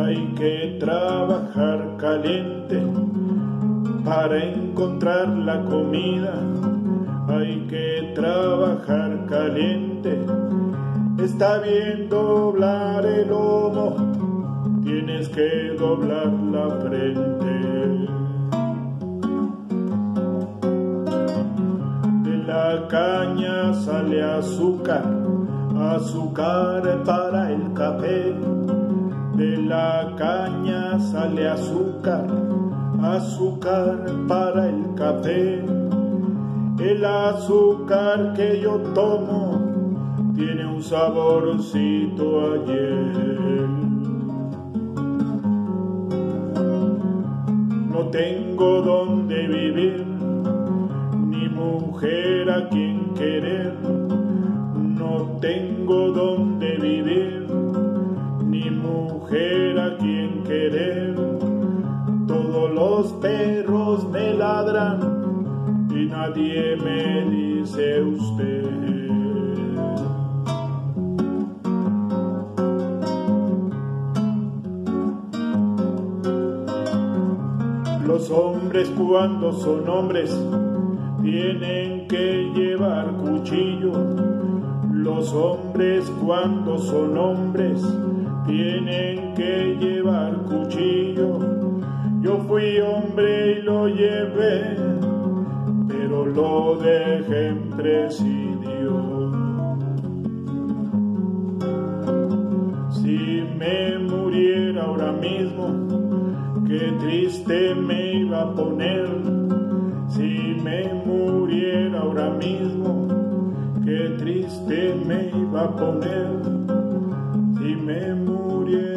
Hay que trabajar caliente para encontrar la comida. Hay que trabajar caliente. Está bien doblar el lomo, tienes que doblar la frente. De la caña sale azúcar, azúcar para el café. De la caña sale azúcar, azúcar para el café. El azúcar que yo tomo tiene un saborcito ayer. No tengo dónde vivir, ni mujer a quien querer. No tengo dónde vivir, ni mujer a quien querer. Todos los perros me ladran y nadie me dice usted. Los hombres cuando son hombres tienen que llevar cuchillo. Los hombres cuando son hombres tienen que llevar cuchillo. Yo fui hombre y lo llevé, pero lo dejé en presidio. Si me muriera ahora mismo, qué triste me iba a poner. Si me muriera ahora mismo, qué triste me iba a poner. Si me muriera